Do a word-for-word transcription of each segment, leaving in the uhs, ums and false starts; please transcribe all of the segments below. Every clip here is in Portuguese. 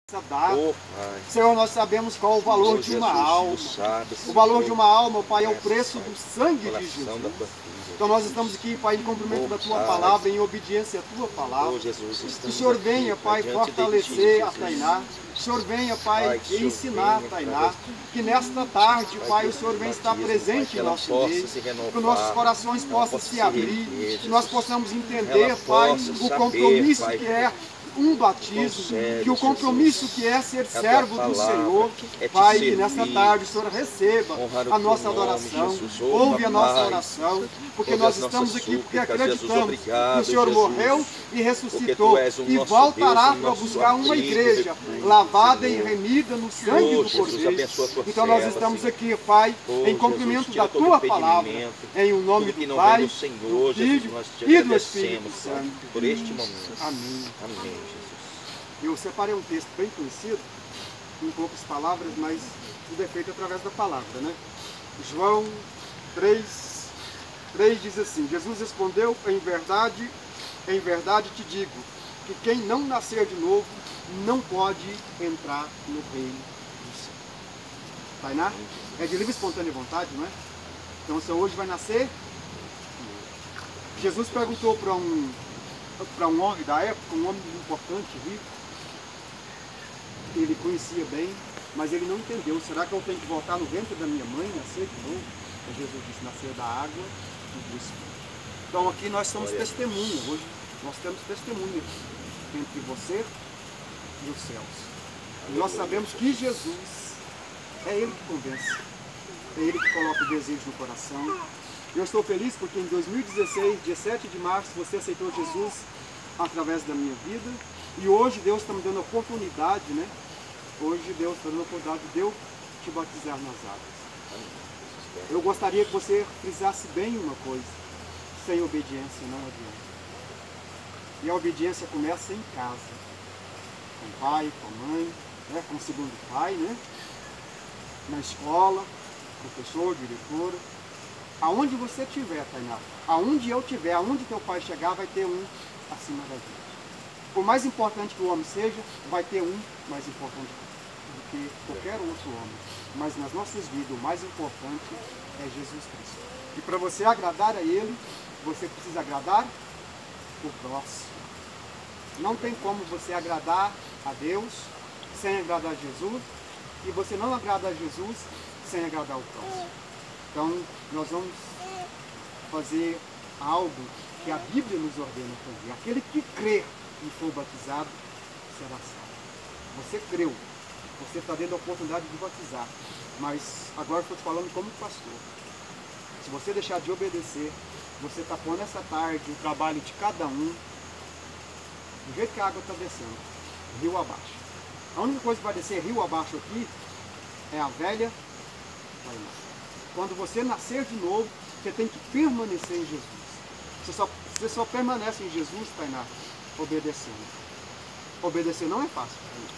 Dar. Oh, Pai. Senhor, nós sabemos qual o valor Oh, de uma Jesus, alma. sabe, O valor Senhor, de uma alma, Pai, é o essa, preço Pai, do sangue de coração Jesus. da tua filha, Então nós Jesus. estamos aqui, Pai, em cumprimento Oh, da Tua Pai. palavra, em obediência à Tua palavra. Oh, Jesus, Que o estamos Senhor aqui, venha, Pai, diante de fortalecer Ti, a Jesus. Tainá. O Senhor venha, Pai, Pai, que o Senhor ensinar a venha Tainá. através Que nesta tarde, Pai, Pai, o do Senhor venha estar batismo, presente Pai, que em ela nosso possa meio. se renovar, Que os nossos corações que ela possam possa se se abrir. reerguer, Que nós Jesus. possamos entender, Ela Pai, possa o saber, compromisso Pai, que é um batismo, sério, que o compromisso Jesus, que é ser a tua servo do palavra Senhor. é te Pai, que servir, nesta tarde o Senhor receba honrar o a teu nossa nome, adoração, Jesus. Oh, ouve a nossa papai, oração, porque ouve nós as nossas estamos aqui porque súplicas, Jesus. acreditamos Obrigado, que o Senhor Jesus, morreu e porque ressuscitou tu és o e nosso voltará Deus, o para nosso buscar uma abrigo, igreja refúgio, lavada Senhor. e remida no sangue Oh, do Jesus, Cordeiro. abençoa a tua Então nós serva, estamos Senhor. aqui, Pai, Oh, em cumprimento Jesus, tira da todo Tua palavra, impedimento, em o nome tudo que do não Pai, vem do Senhor, do Jesus, Filho nós te e do Espírito agradecemos, Pai, Santo. por este momento. Amém. Amém, Jesus. Eu separei um texto bem conhecido, em poucas palavras, mas tudo é feito através da palavra, né? João três, três diz assim: Jesus respondeu, em verdade, em verdade te digo, que quem não nascer de novo não pode entrar no reino do céu. Tainá? É de livre e espontânea vontade, não é? Então o Senhor hoje vai nascer. Jesus perguntou para um, para um homem da época, um homem importante, rico. Ele conhecia bem, mas ele não entendeu. Será que eu tenho que voltar no ventre da minha mãe, nascer de novo? E Jesus disse, nascer da água e do Espírito. Então aqui nós somos testemunha. Hoje nós temos testemunha entre você e os céus. E nós sabemos que Jesus é Ele que convence. É Ele que coloca o desejo no coração. Eu estou feliz porque em dois mil e dezesseis, dia sete de março, você aceitou Jesus através da minha vida. E hoje Deus está me dando a oportunidade, né? Hoje Deus está dando a oportunidade de eu te batizar nas águas. Eu gostaria que você frisasse bem uma coisa. Sem obediência não adianta. E a obediência começa em casa. Com o pai, com a mãe, né? Com o segundo pai, né? Na escola, professor, diretora. Aonde você estiver, Tainá, aonde eu estiver, aonde teu pai chegar, vai ter um acima da gente. Por mais importante que o homem seja, vai ter um mais importante do que qualquer outro homem. Mas nas nossas vidas, o mais importante é Jesus Cristo. E para você agradar a Ele, você precisa agradar o próximo. Não tem como você agradar a Deus sem agradar a Jesus, e você não agrada a Jesus sem agradar o próximo. Então, nós vamos fazer algo que a Bíblia nos ordena fazer. Aquele que crer e for batizado, será salvo. Você creu, você está dando a oportunidade de batizar, mas agora eu estou te falando como pastor. Se você deixar de obedecer, você está pondo essa tarde o trabalho de cada um, do jeito que a água está descendo, rio abaixo. A única coisa que vai descer rio abaixo aqui é a velha Tainá. Quando você nascer de novo, você tem que permanecer em Jesus. Você só, você só permanece em Jesus, Tainá, obedecendo. Obedecer não é fácil.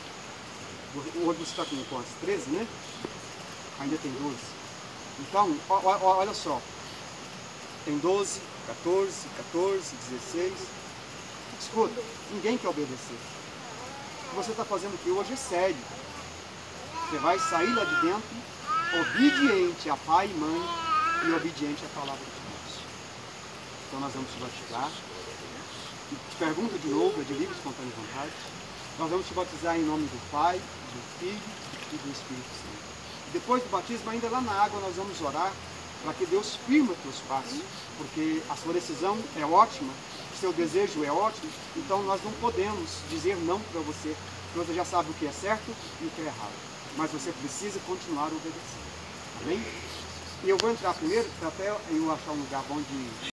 Hoje você está com quantos? treze, né? Ainda tem doze. Então, ó, ó, olha só. Tem doze, quatorze, quatorze, dezesseis. Escuta, ninguém quer obedecer. O que você está fazendo aqui hoje é sério. Você vai sair lá de dentro obediente a pai e mãe e obediente à palavra de Deus. Então nós vamos te batizar. E te pergunto de novo, é de livre e espontânea vontade. Nós vamos te batizar em nome do Pai, do Filho e do Espírito Santo. E depois do batismo, ainda lá na água, nós vamos orar para que Deus firme os teus passos, porque a sua decisão é ótima, o seu desejo é ótimo, então nós não podemos dizer não para você, porque você já sabe o que é certo e o que é errado. Mas você precisa continuar obedecendo. Amém? E eu vou entrar primeiro, até eu achar um lugar bom de